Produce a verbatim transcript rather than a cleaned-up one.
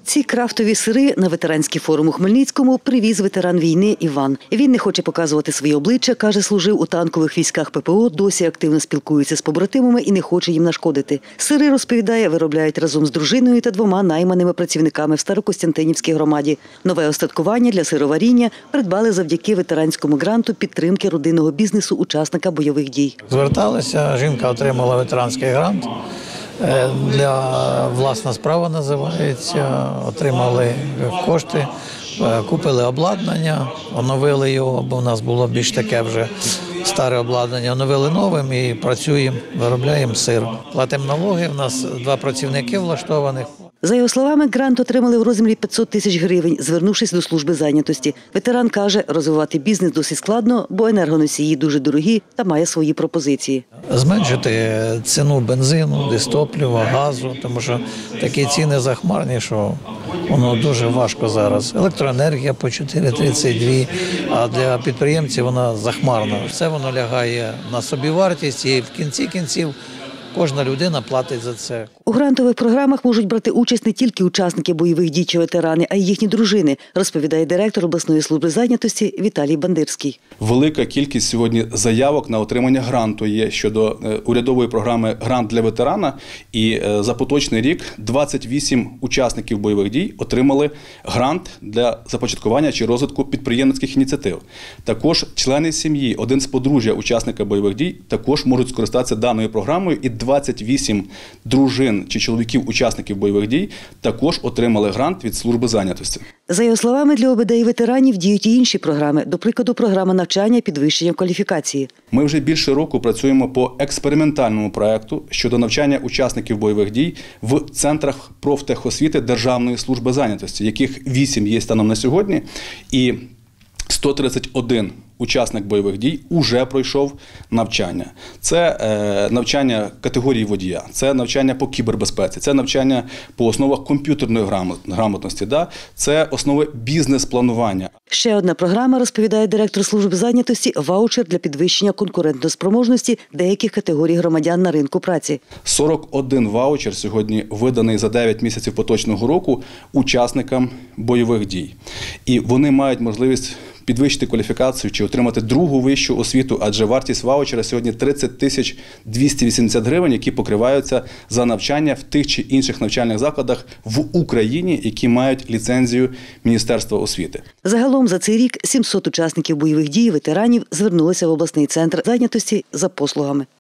Ці крафтові сири на ветеранський форум у Хмельницькому привіз ветеран війни Іван. Він не хоче показувати своє обличчя, каже, служив у танкових військах ППО, досі активно спілкується з побратимами і не хоче їм нашкодити. Сири, розповідає, виробляють разом з дружиною та двома найманими працівниками в Старокостянтинівській громаді. Нове остаткування для сироваріння придбали завдяки ветеранському гранту підтримки родинного бізнесу учасника бойових дій. Зверталися, жінка отримала ветеранський грант. Для власна справа називається, отримали кошти, купили обладнання, оновили його, бо в нас було більш таке вже старе обладнання, оновили новим і працюємо, виробляємо сир. Платимо налоги, в нас два працівники влаштованих. За його словами, грант отримали в розмірі п'ятсот тисяч гривень, звернувшись до служби зайнятості. Ветеран каже, розвивати бізнес досить складно, бо енергоносії дуже дорогі та має свої пропозиції. Зменшити ціну бензину, дистоплива, газу, тому що такі ціни захмарні, що воно дуже важко зараз. Електроенергія по чотири тридцять два, а для підприємців вона захмарна. Все воно лягає на собівартість і в кінці кінців кожна людина платить за це. У грантових програмах можуть брати участь не тільки учасники бойових дій чи ветерани, а й їхні дружини, розповідає директор обласної служби зайнятості Віталій Бандирський. Велика кількість сьогодні заявок на отримання гранту є щодо урядової програми «Грант для ветерана». І за поточний рік двадцять вісім учасників бойових дій отримали грант для започаткування чи розвитку підприємницьких ініціатив. Також члени сім'ї, один з подружжя учасника бойових дій, також можуть скористатися даною програмою. І двадцять вісім дружин чи чоловіків учасників бойових дій також отримали грант від служби зайнятості. За його словами, для ОБД і ветеранів діють і інші програми, до прикладу, програма навчання, підвищення кваліфікації. Ми вже більше року працюємо по експериментальному проєкту щодо навчання учасників бойових дій в центрах профтехосвіти Державної служби зайнятості, яких вісім є станом на сьогодні, і сто тридцять один учасник бойових дій уже пройшов навчання. Це е, навчання категорії водія, це навчання по кібербезпеці, це навчання по основах комп'ютерної грамотності, да? Це основи бізнес-планування. Ще одна програма, розповідає директор служби зайнятості, ваучер для підвищення конкурентоспроможності деяких категорій громадян на ринку праці. сорок один ваучер сьогодні виданий за дев'ять місяців поточного року учасникам бойових дій. І вони мають можливість підвищити кваліфікацію чи отримати другу вищу освіту, адже вартість ваучера сьогодні тридцять тисяч двісті вісімдесят гривень, які покриваються за навчання в тих чи інших навчальних закладах в Україні, які мають ліцензію Міністерства освіти. Загалом за цей рік сімсот учасників бойових дій, ветеранів, звернулися в обласний центр зайнятості за послугами.